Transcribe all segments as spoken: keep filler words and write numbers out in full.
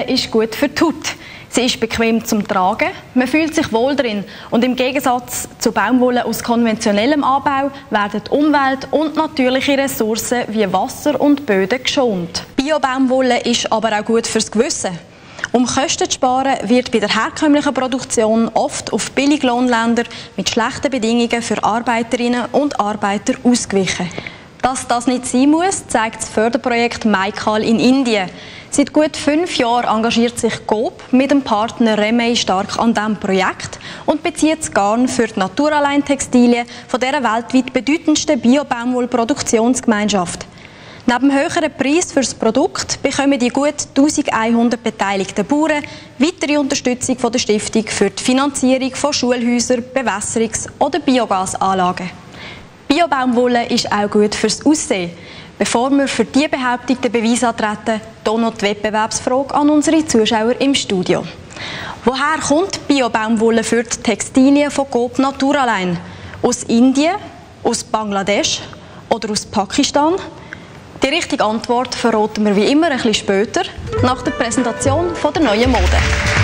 Bio-Baumwolle ist gut für die Haut. Sie ist bequem zum Tragen, man fühlt sich wohl drin und im Gegensatz zu Baumwolle aus konventionellem Anbau werden die Umwelt und natürliche Ressourcen wie Wasser und Böden geschont. Bio-Baumwolle ist aber auch gut fürs Gewissen. Um Kosten zu sparen, wird bei der herkömmlichen Produktion oft auf Billiglohnländer mit schlechten Bedingungen für Arbeiterinnen und Arbeiter ausgewichen. Dass das nicht sein muss, zeigt das Förderprojekt Maikal in Indien. Seit gut fünf Jahren engagiert sich Coop mit dem Partner Remey stark an diesem Projekt und bezieht das Garn für die Naturalein-Textilien von dieser weltweit bedeutendsten Bio-Baumwoll-Produktionsgemeinschaft. Neben dem höheren Preis für das Produkt bekommen die gut eintausendeinhundert beteiligten Bauern weitere Unterstützung von der Stiftung für die Finanzierung von Schulhäusern, Bewässerungs- oder Biogasanlagen. Bio-Baumwolle ist auch gut fürs Aussehen. Bevor wir für diese Behauptung den Beweis antreten, hier noch die Wettbewerbsfrage an unsere Zuschauer im Studio. Woher kommt Bio-Baumwolle für die Textilien von Coop Naturalein? Aus Indien, aus Bangladesch oder aus Pakistan? Die richtige Antwort verraten wir wie immer ein bisschen später, nach der Präsentation von der neuen Mode.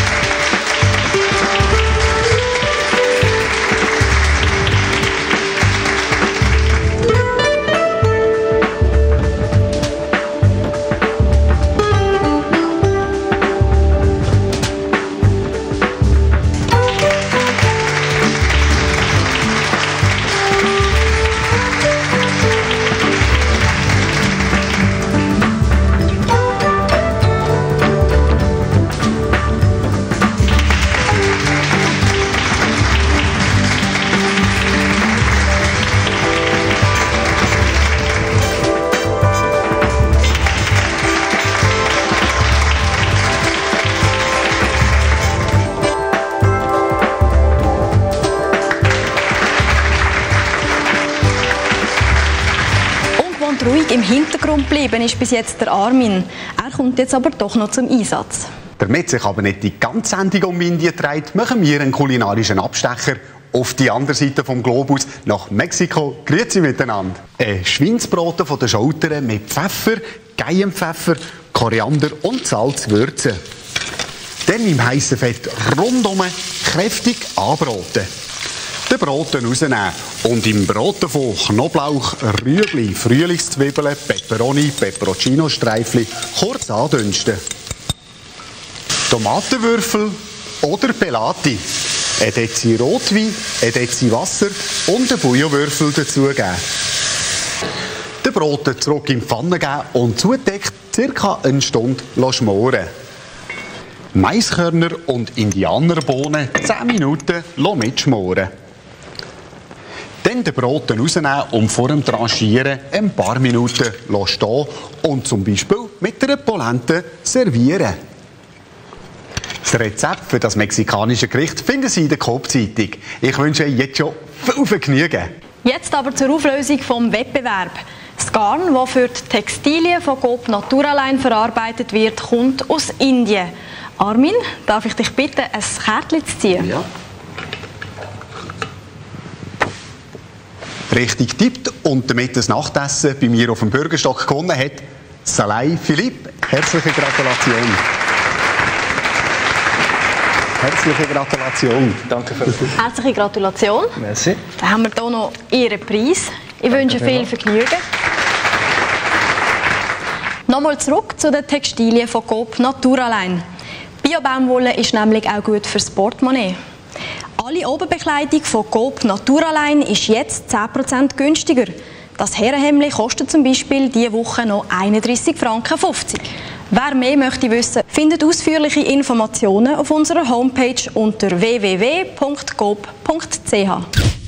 Ruhig im Hintergrund bleiben ist bis jetzt der Armin. Er kommt jetzt aber doch noch zum Einsatz. Damit sich aber nicht die ganze Sendung um Indien dreht, machen wir einen kulinarischen Abstecher auf die andere Seite vom Globus nach Mexiko. Grüezi miteinander. Ein Schweinsbraten von den Schultern mit Pfeffer, Cayennepfeffer, Koriander und Salz würzen. Dann im heißen Fett rundum kräftig anbraten. Den Braten rausnehmen und im Braten von Knoblauch, Rüebli, Frühlingszwiebeln, Peperoni, Peperoncino-Streifli kurz andünsten. Tomatenwürfel oder Pelati, ein Dezi Rotwein, ein Dezi Wasser und einen Bouillonwürfel dazugeben. Den Braten zurück in die Pfanne geben und zudeckt ca. eine Stunde schmoren. Maiskörner und Indianerbohnen zehn Minuten mitschmoren. Dann den Braten rausnehmen und vor dem Tranchieren ein paar Minuten stehen und zum Beispiel mit einer Polente servieren. Das Rezept für das mexikanische Gericht finden Sie in der Coop-Zeitung. Ich wünsche Ihnen jetzt schon viel Vergnügen. Jetzt aber zur Auflösung des Wettbewerbs. Das Garn, das für die Textilien von Coop Naturalein verarbeitet wird, kommt aus Indien. Armin, darf ich dich bitten, ein Kärtchen zu ziehen? Ja. Richtig tippt und damit das Nachtessen bei mir auf dem Bürgerstock gewonnen hat, Salai Philipp. Herzliche Gratulation. Herzliche Gratulation. Danke für das. Herzliche Gratulation. Merci. Dann haben wir hier noch Ihren Preis. Ich Danke wünsche viel Vergnügen. Nochmal zurück zu den Textilien von Coop Naturalein. Bio-Baumwolle ist nämlich auch gut fürs Portemonnaie. Alle Oberbekleidung von Coop Naturalein ist jetzt zehn Prozent günstiger. Das Herrenhemdli kostet zum Beispiel diese Woche noch einunddreissig Franken fünfzig. Wer mehr möchte wissen, findet ausführliche Informationen auf unserer Homepage unter w w w punkt coop punkt c h.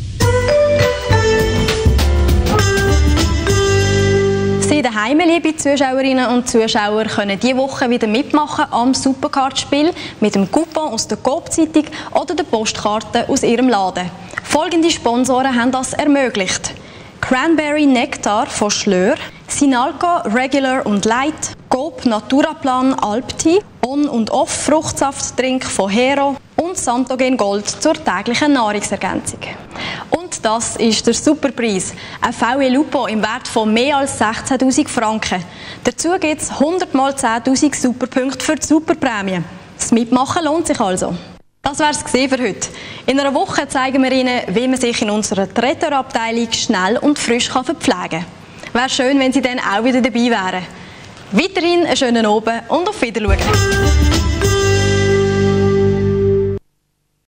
Sie daheim, liebe Zuschauerinnen und Zuschauer, können diese Woche wieder mitmachen am Supercard-Spiel mit dem Coupon aus der Coop-Zeitung oder der Postkarte aus Ihrem Laden. Folgende Sponsoren haben das ermöglicht: Cranberry Nektar von Schlör, Sinalco Regular und Light, Coop Naturaplan Alpti, On- und Off-Fruchtsafttrink von Hero und Santogen Gold zur täglichen Nahrungsergänzung. Und das ist der Superpreis. Ein V E Lupo im Wert von mehr als sechzehntausend Franken. Dazu gibt es hundert mal zehntausend Superpunkte für die Superprämie. Das Mitmachen lohnt sich also. Das war es für heute. In einer Woche zeigen wir Ihnen, wie man sich in unserer Traiteur-Abteilung schnell und frisch verpflegen kann. Wäre schön, wenn Sie dann auch wieder dabei wären. Weiterhin einen schönen Abend und auf Wiedersehen.